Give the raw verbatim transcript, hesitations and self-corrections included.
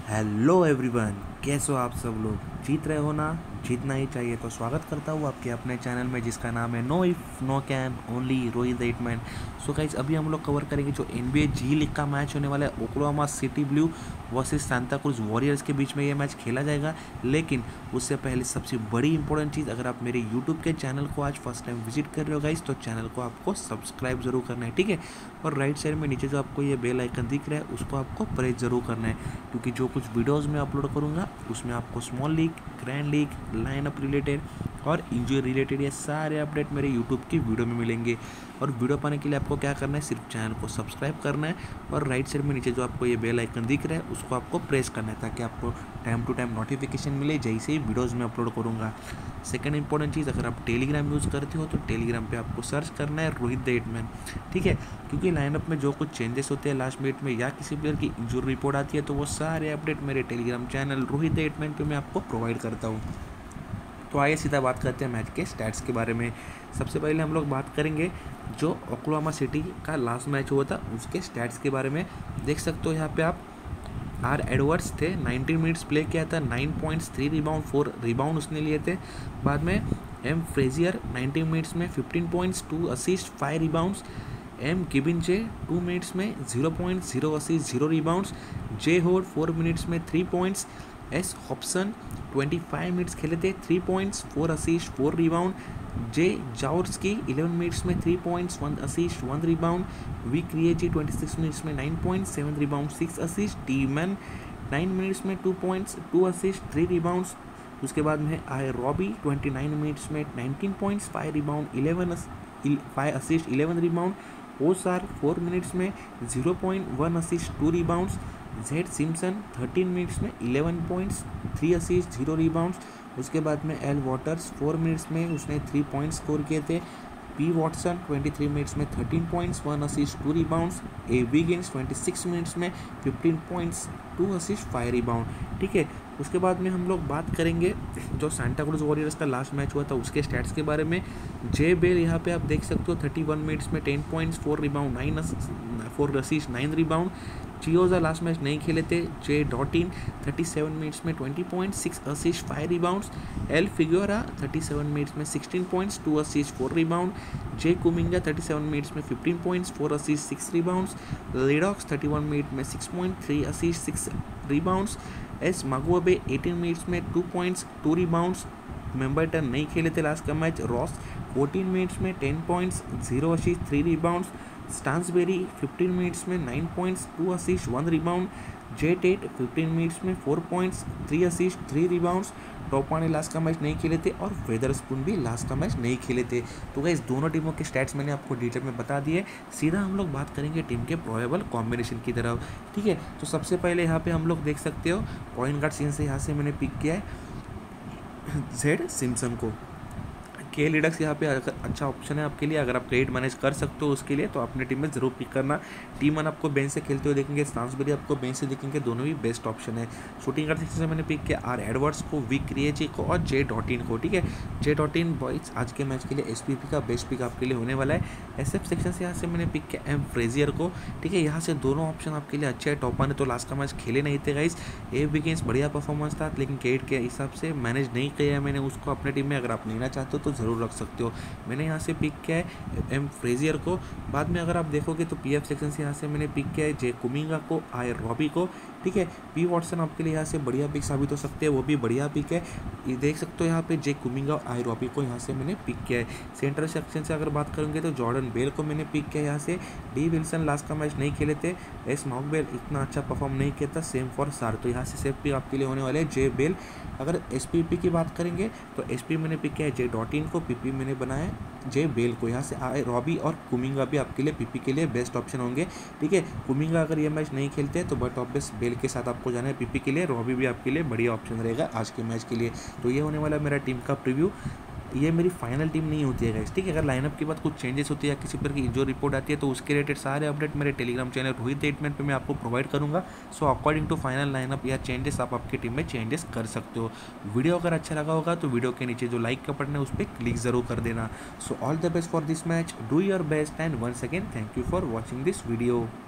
Hello everyone, कैसे हो आप सब लोग? जीत रहे हो ना? जीतना ही चाहिए। तो स्वागत करता हूँ आपके अपने चैनल में जिसका नाम है no if no can only Rohit the hitman. So guys, अभी हम लोग कवर करेंगे जो एनबीए जी लीग का मैच होने वाला है। Oklahoma City Blue versus Santa Cruz Warriors के बीच में ये मैच खेला जाएगा। लेकिन उससे पहले सबसे बड़ी इंपॉर्टेंट चीज़, अगर आप मेरे यूट्यूब के चैनल को आज फर्स्ट टाइम विजिट कर रहे हो गाइस, तो चैनल को आपको सब्सक्राइब जरूर करना है, ठीक है। और राइट साइड में नीचे जो आपको ये बेल आइकन दिख रहा है उसको आपको प्रेस जरूर करना है, क्योंकि जो कुछ वीडियोज़ मैं अपलोड करूँगा उसमें आपको small league, grand league, line up related और इंजरी रिलेटेड ये सारे अपडेट मेरे यूट्यूब की वीडियो में मिलेंगे। और वीडियो पाने के लिए आपको क्या करना है, सिर्फ चैनल को सब्सक्राइब करना है और राइट साइड में नीचे जो आपको ये बेल आइकन दिख रहा है उसको आपको प्रेस करना है, ताकि आपको टाइम टू टाइम नोटिफिकेशन मिले जैसे ही वीडियोज़ में अपलोड करूँगा। सेकंड इंपॉर्टेंट चीज़, अगर आप टेलीग्राम यूज़ करते हो तो टेलीग्राम पे आपको सर्च करना है रोहित द हिटमैन, ठीक है। क्योंकि लाइनअप में जो कुछ चेंजेस होते हैं लास्ट मिनट में या किसी प्लेयर की इंजरी रिपोर्ट आती है, तो वो सारे अपडेट मेरे Telegram channel Rohit the hitman पे मैं आपको प्रोवाइड करता हूँ। तो आइए सीधा बात करते हैं मैच के स्टैट्स के बारे में। सबसे पहले हम लोग बात करेंगे जो ओक्लाहोमा सिटी का लास्ट मैच हुआ था उसके स्टैट्स के बारे में। देख सकते हो यहाँ पे आप, आर एडवर्ड्स थे, नाइनटीन मिनट्स प्ले किया था, nine points, three rebound, four rebound उसने लिए थे। बाद में एम फ्रेजियर नाइनटीन मिनट्स में fifteen points, two assist, five rebounds. M Gbinije two minutes में zero point, zero assist, zero rebounds. J Hood four minutes में three points. S Hobson twenty five minutes खेले थे, three points, four assist, four rebound. J Jaworski eleven minutes में three points, one assist, one rebound. V Krejci twenty six minutes में nine points, seven rebound, six assist. T Mann nine minutes में two points, two assist, three rebounds. उसके बाद में आए Robbie twenty nine minutes में nineteen points, five rebound, eleven five assist, eleven rebound. ओसार four minutes में zero point, one assist, two rebounds. Z Simpson thirteen minutes में eleven points, three assist, zero rebounds. उसके बाद में L waters four minutes में उसने three points score किए थे। P Watson twenty three minutes में thirteen points, one assist, two rebounds. A Wiggins twenty six minutes में fifteen points, two assist, five rebound, ठीक है। उसके बाद में हम लोग बात करेंगे जो सांता क्रूज वॉरियर्स का लास्ट मैच हुआ था उसके स्टैट्स के बारे में। जे बेल यहाँ पे आप देख सकते हो, थर्टी वन मिनट्स में ten points, four rebound, nine four assist, nine rebound. Chiozza last match नहीं खेले थे। J Dotin thirty seven minutes में twenty points, six assist, five rebounds. L Figueroa thirty seven minutes में sixteen points, two assist, four rebound. J Kuminga thirty seven minutes में fifteen points, four assist, six rebounds. Ledoux thirty one minute में six point, three assist, six rebounds. S मागुआबे eighteen minutes में two points, two rebounds. Memberton नहीं खेले थे last का match. Ross fourteen minutes में ten points, zero assist, three rebounds. Stansberry fifteen minutes में nine points, two assist, one rebound. J Tate fifteen minutes में four points, three assist, three rebounds. टॉपाने last का match नहीं खेले थे और वेदरस्पून भी लास्ट का मैच नहीं खेले थे। तो गाइस, दोनों टीमों के स्टैट्स मैंने आपको डिटेल में बता दिए। सीधा हम लोग बात करेंगे टीम के प्रोबेबल कॉम्बिनेशन की तरफ, ठीक है। तो सबसे पहले यहाँ पे हम लोग देख सकते हो पॉइंट गार्ड सीन से यहाँ से मैंने पिक किया है जेड सिम्पसन को। के लिडक्स यहाँ पे अच्छा ऑप्शन है आपके लिए, अगर आप क्रेडिट मैनेज कर सकते हो उसके लिए तो अपने टीम में जरूर पिक करना। टीम वन आपको बेंच से खेलते हुए देखेंगे, स्टांसबेरी आपको बेंच से देखेंगे, दोनों भी बेस्ट ऑप्शन है। शूटिंग गार्ड सेक्शन से मैंने पिक किया आर एडवर्ड्स को, वी क्रिएची को और जे डॉटिन को, ठीक है। जे डॉटिन बॉयज आज के मैच के लिए एसपीपी का बेस्ट पिक आपके लिए होने वाला है। एसएफ सेक्शन से यहाँ से मैंने पिक किया एम फ्रेजियर को, ठीक है। यहाँ से दोनों ऑप्शन आपके लिए अच्छे है। टॉपा ने तो लास्ट का मैच खेले नहीं थे गाइस। ए विगेंस बढ़िया परफॉर्मेंस था, लेकिन क्रेडिट के हिसाब से मैनेज नहीं किया मैंने उसको अपने टीम में। अगर आप लेना चाहते हो तो ज़रूर रख सकते हो। मैंने यहाँ से पिक किया है एम फ्रेजियर को। बाद में अगर आप देखोगे तो पीएफ सेक्शन से यहाँ से मैंने पिक किया है जे कुमिंगा को, आई रॉबी को, ठीक है। पी वॉटसन आपके लिए यहाँ से बढ़िया पिक साबित हो सकते हैं, वो भी बढ़िया पिक है। ये देख सकते हो यहाँ पे जे कुमिंगा और आई रॉबी को यहाँ से मैंने पिक किया है। सेंट्रल सेक्शन से अगर बात करेंगे तो जॉर्डन बेल को मैंने पिक किया है यहाँ से। डी विल्सन लास्ट का मैच नहीं खेले थे। एस मॉकबेल इतना अच्छा परफॉर्म नहीं किया था, सेम फॉर सार, तो यहाँ से सेफ पिक आपके लिए होने वाले हैं जे बेल। अगर एस पी पी की बात करेंगे तो एस पी मैंने पिक किया है जे डॉटिन को, पी पी मैंने बनाया जे बेल को। यहाँ से आए रॉबी और कुमिंगा भी आपके लिए पीपी के लिए बेस्ट ऑप्शन होंगे, ठीक है। कुमिंगा अगर ये मैच नहीं खेलते तो बट ऑब्वियस बेल के साथ आपको जाना है पीपी के लिए। रॉबी भी आपके लिए बढ़िया ऑप्शन रहेगा आज के मैच के लिए। तो ये होने वाला मेरा टीम का प्रीव्यू। ये मेरी फाइनल टीम नहीं होती है गाइस, ठीक है। अगर लाइनअप के बाद कुछ चेंजेस होती है या किसी प्रकार की इंजरी रिपोर्ट आती है तो उसके रिलेटेड सारे अपडेट मेरे Telegram channel Rohit the hitman पे मैं आपको प्रोवाइड करूंगा। So according to final lineup या चेंजेस आप आपकी टीम में चेंजेस कर सकते हो। वीडियो अगर अच्छा लगा होगा तो वीडियो के नीचे जो लाइक का बटन है उस पर क्लिक जरूर कर देना। So all the best for this match, do your best and once again thank you for watching this video.